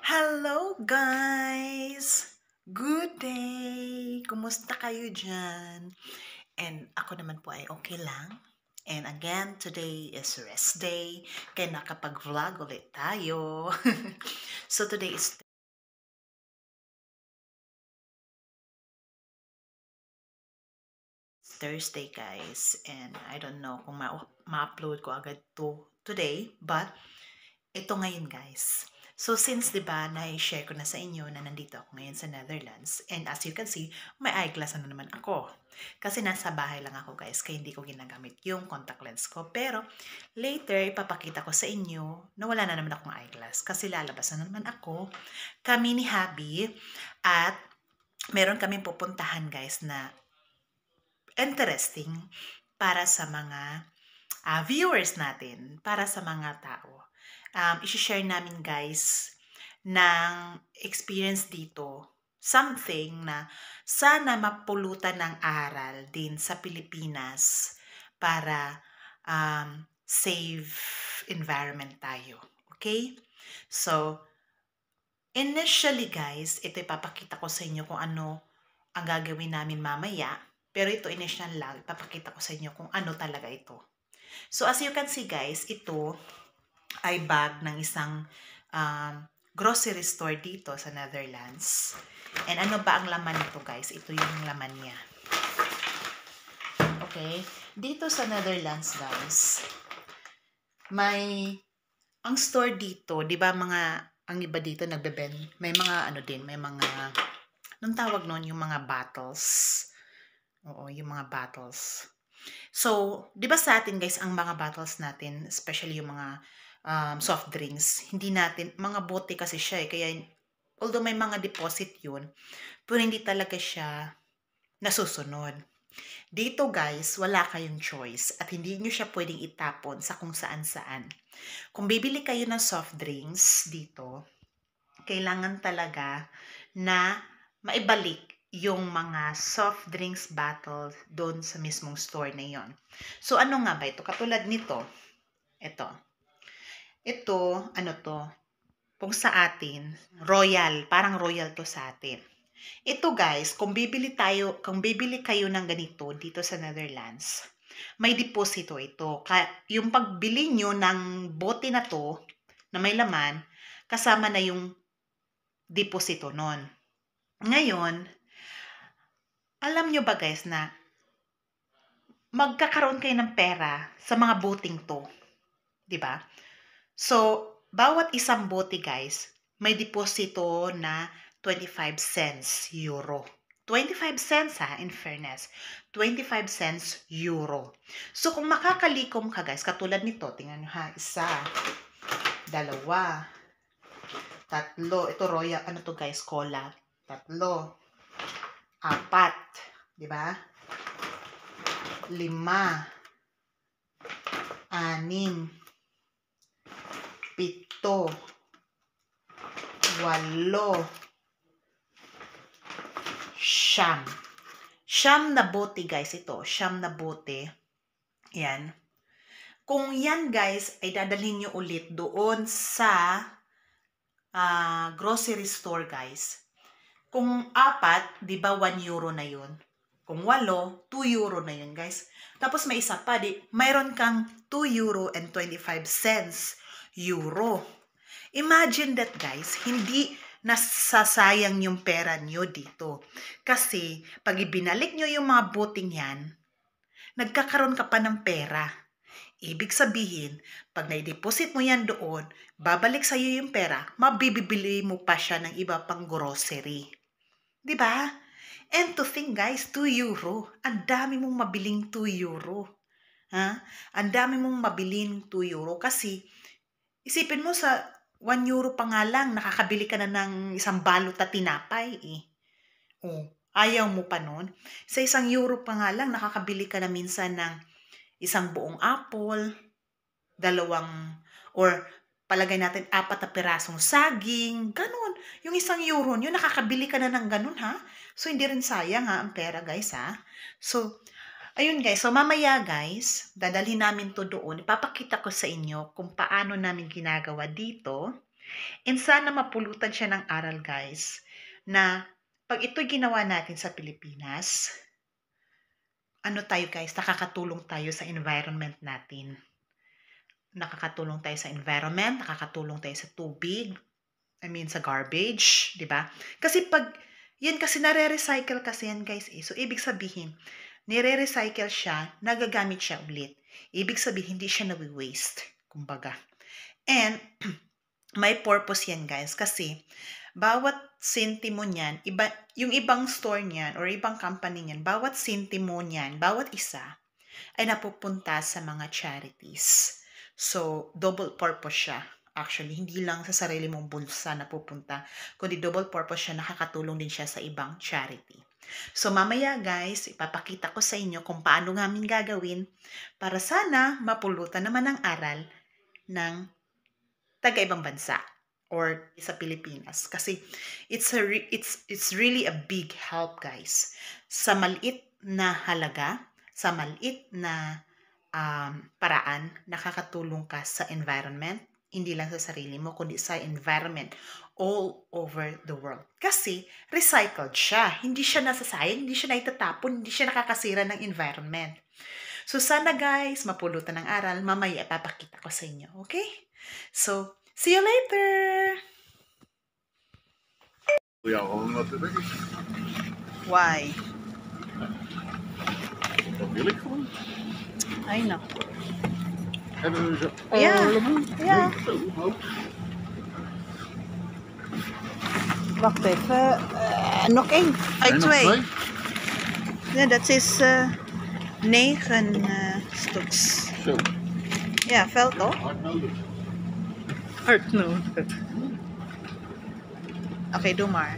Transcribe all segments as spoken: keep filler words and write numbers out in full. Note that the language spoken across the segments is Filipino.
Hello guys! Good day! Kumusta kayo dyan? And ako naman po ay okay lang. And again, today is rest day. Kaya nakapag-vlog ulit tayo. So today is Thursday guys. And I don't know kung ma-upload ko agad to today. But ito ngayon guys. So since 'di ba na-share ko na sa inyo na nandito ako ngayon sa Netherlands, and as you can see, may eyeglass na naman ako. Kasi nasa bahay lang ako guys, kaya hindi ko ginagamit yung contact lens ko. Pero later ipapakita ko sa inyo na wala na naman akong eyeglass kasi lalabas na naman ako kami ni Habi at meron kaming pupuntahan guys na interesting para sa mga uh, viewers natin, para sa mga tao. Um, i-share namin guys ng experience dito. Something na sana mapulutan ng aral din sa Pilipinas para um, save environment tayo. Okay? So, initially guys, ito ipapakita ko sa inyo kung ano ang gagawin namin mamaya. Pero ito initial lang, ipapakita ko sa inyo kung ano talaga ito. So, as you can see guys, ito ay bag ng isang um, grocery store dito sa Netherlands. And ano ba ang laman nito guys? Ito yung laman niya. Okay? Dito sa Netherlands guys, may ang store dito, 'di ba mga ang iba dito nagbe-bend, may mga ano din, may mga anong tawag noon, yung mga bottles. Oo, yung mga bottles. So, 'di ba sa atin guys, ang mga bottles natin, especially yung mga um, soft drinks, hindi natin, mga bote kasi siya eh, kaya although may mga deposit yun, pero hindi talaga siya nasusunod. Dito guys, wala kayong choice at hindi nyo siya pwedeng itapon sa kung saan-saan. Kung bibili kayo ng soft drinks dito, kailangan talaga na maibalik yung mga soft drinks bottle doon sa mismong store na yon. So, ano nga ba ito? Katulad nito, ito. Ito, ano to? Kung sa atin, royal, parang royal to sa atin. Ito guys, kung bibili tayo, kung bibili kayo ng ganito dito sa Netherlands, may deposito ito. Yung pagbili nyo ng bote na to, na may laman, kasama na yung deposito nun. Ngayon, alam nyo ba guys na magkakaroon kayo ng pera sa mga boting to? 'Di ba? So, bawat isang bote guys, may deposito na twenty-five cents euro. twenty-five cents ha, in fairness. twenty-five cents euro. So, kung makakalikom ka guys, katulad nito, tingnan nyo ha, isa, dalawa, tatlo, ito royal, ano to guys, cola, tatlo, apat, di ba? Lima, anim, pito, walo, siyam. Siyam na bote guys ito. Siyam na bote. Yan. Kung yan guys ay dadalhin nyo ulit doon sa uh, grocery store guys. Kung apat, di ba one euro na yun? Kung walo, two euro na yun guys. Tapos may isa pa, di, mayroon kang two euro and twenty-five cents euro. Imagine that guys, hindi nasasayang yung pera nyo dito. Kasi pag ibinalik nyo yung mga boting yan, nagkakaroon ka pa ng pera. Ibig sabihin, pag na-deposit mo yan doon, babalik sa'yo yung pera, mabibili mo pa siya ng iba pang grocery. Diba? And to think guys, two euro. Ang dami mong mabiling two euro. Ha? Ang dami mong mabiling two euro. Kasi, isipin mo sa one euro pa nga lang, nakakabili ka na ng isang balot na tinapay eh. Oh, ayaw mo pa nun. Sa isang euro pa nga lang, nakakabili ka na minsan ng isang buong apple, dalawang, or palagay natin apat na pirasong saging, ganun. Yung isang euro nyo, nakakabili ka na ng ganun ha. So, hindi rin sayang ha, ang pera guys ha. So, ayun guys, so mamaya guys, dadalhin namin to doon. Ipapakita ko sa inyo kung paano namin ginagawa dito. And sana mapulutan siya ng aral, guys, na pag ito'y ginawa natin sa Pilipinas, ano tayo guys, nakakatulong tayo sa environment natin. Nakakatulong tayo sa environment, nakakatulong tayo sa tubig, I mean sa garbage, di ba? Kasi pag, yan kasi nare-recycle kasi yan guys eh. So, ibig sabihin, nire-recycle siya, nagagamit siya ulit. Ibig sabihin, hindi siya nawi-waste, kumbaga. And, may purpose yan guys kasi bawat sentimo niyan, iba, yung ibang store niyan or ibang company niyan, bawat sentimo niyan, bawat isa ay napupunta sa mga charities. So, double purpose siya. Actually, hindi lang sa sarili mong bulsa napupunta, kundi double purpose siya, nakakatulong din siya sa ibang charity. So, mamaya guys, ipapakita ko sa inyo kung paano namin gagawin para sana mapulutan naman ang aral ng taga-ibang bansa or sa Pilipinas. Kasi it's, a re- it's, it's really a big help guys. Sa maliit na halaga, sa maliit na um, paraan, nakakatulong ka sa environment, hindi lang sa sarili mo, kundi sa environment all over the world. Kasi recycled siya. Hindi siya nasasayang, hindi siya naitatapon, hindi siya nakakasira ng environment. So sana guys, mapulutan ng aral, mamaya ipapakita ko sa inyo, okay? So, see you later! Ja, wat is het? Why? Dat wil ik gewoon. I know. Hebben we ze Ja, allemaal? ja. Nee, zo hoog. Wacht even. Uh, nog één. Uit En nog twee. twee? Ja, dat is uh, negen uh, stuks. Zo, Ja, veel toch? hard nodig. Hard nodig. Oké, okay, doe maar.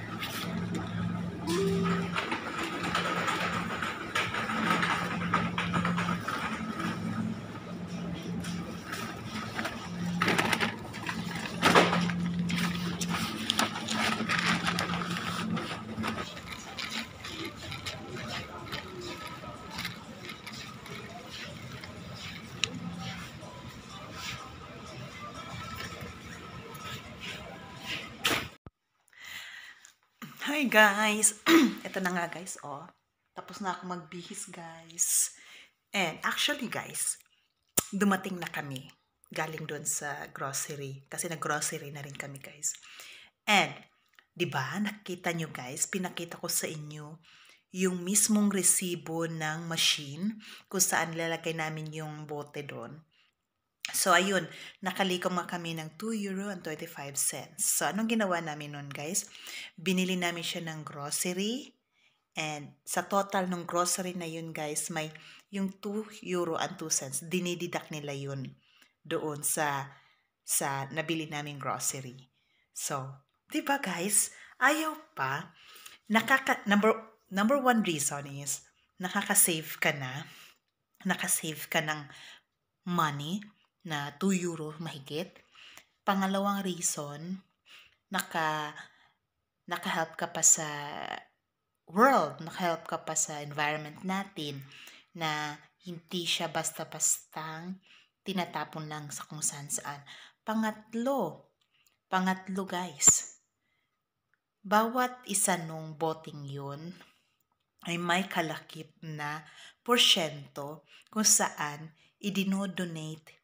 Hi guys! Ito na nga guys, oh. Tapos na ako magbihis guys. And actually guys, dumating na kami. Galing doon sa grocery. Kasi nag-grocery na rin kami guys. And, di ba nakita nyo guys, pinakita ko sa inyo yung mismong resibo ng machine kung saan lalagay namin yung bote doon. So, ayun, nakalikom nga kami ng two euro and twenty-five cents. So, anong ginawa namin nun, guys? Binili namin siya ng grocery. And sa total ng grocery na yun, guys, may yung two euro and two cents. Dinididak nila yun doon sa, sa nabili naming grocery. So, di ba, guys? Ayaw pa. Nakaka, number, number one reason is, nakaka-save ka na. Nakasave ka ng money na two euro mahigit. Pangalawang reason, naka, naka-help ka pa sa world, naka-help ka pa sa environment natin na hindi siya basta-bastang tinatapon lang sa kung saan-saan. Pangatlo, pangatlo guys, bawat isa nung boting yun ay may kalakip na porsyento kung saan idinodonate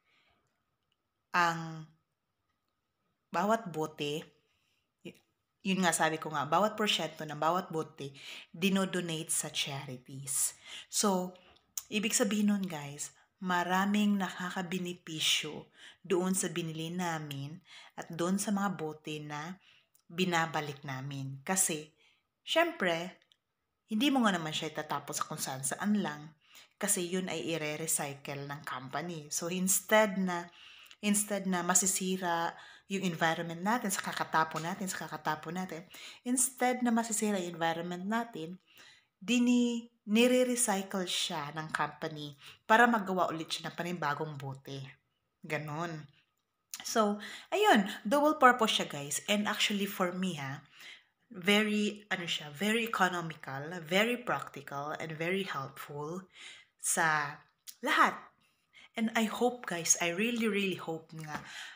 ang bawat bote, yun nga sabi ko nga, bawat porsyento ng bawat bote, dinodonate sa charities. So, ibig sabihin nun guys, maraming nakakabenepisyo doon sa binili namin at doon sa mga bote na binabalik namin. Kasi, syempre, hindi mo nga naman siya itatapos sa kung saan saan lang kasi yun ay i-recycle ng company. So, instead na Instead na masisira yung environment natin sa kakatapon natin, sa kakatapon natin, instead na masisira yung environment natin, dini, nire-recycle siya ng company para magawa ulit siya ng panibagong bote. Ganon. So, ayun, double purpose siya guys. And actually for me ha, very, ano siya, very economical, very practical, and very helpful sa lahat. And I hope guys, I really really hope nga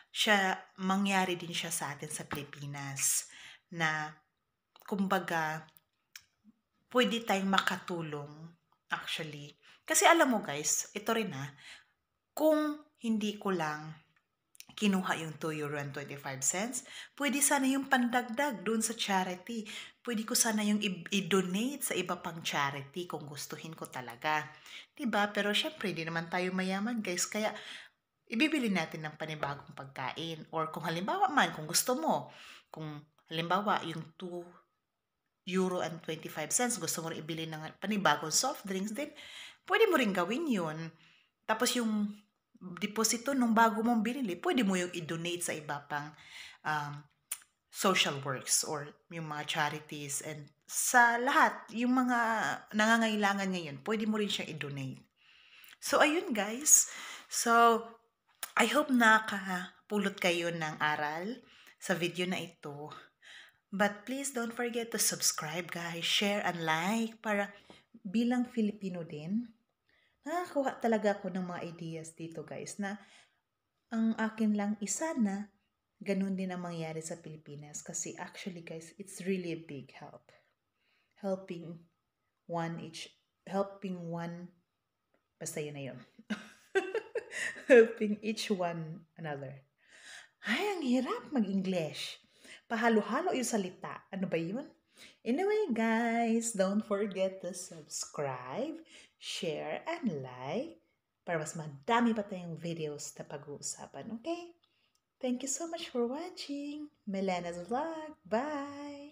siya, mangyari din siya sa atin sa Pilipinas na kumbaga pwede tayong makatulong actually. Kasi alam mo guys, ito rin ha, kung hindi ko lang kinuha yung two euro and twenty-five cents, pwede sana yung pandagdag dun sa charity. Pwede ko sana yung i-donate sa iba pang charity kung gustuhin ko talaga. Diba? Pero syempre, hindi naman tayo mayaman guys. Kaya, ibibili natin ng panibagong pagkain. Or kung halimbawa man, kung gusto mo, kung halimbawa yung two euro and twenty-five cents, gusto mo rin ibili ng panibagong soft drinks, then pwede mo rin gawin yun. Tapos yung deposito nung bago mong binili, pwede mo yung i-donate sa iba pang um, social works or yung mga charities and sa lahat, yung mga nangangailangan ngayon, pwede mo rin siyang i-donate. So, ayun guys. So, I hope nakapulot kayo ng aral sa video na ito. But please don't forget to subscribe guys, share and like para bilang Filipino din, nakakuha talaga ako ng mga ideas dito guys na ang akin lang isa na ganun din ang mangyari sa Pilipinas kasi actually guys, it's really a big help. Helping one each, helping one, basta yun na yun. Helping each one another. Ay, ang hirap mag-English. Pahalo-halo yung salita. Ano ba yun? Anyway guys, don't forget to subscribe, share, and like para mas madami pa tayong videos na pag-uusapan, okay? Thank you so much for watching. Melena's Vlog. Bye!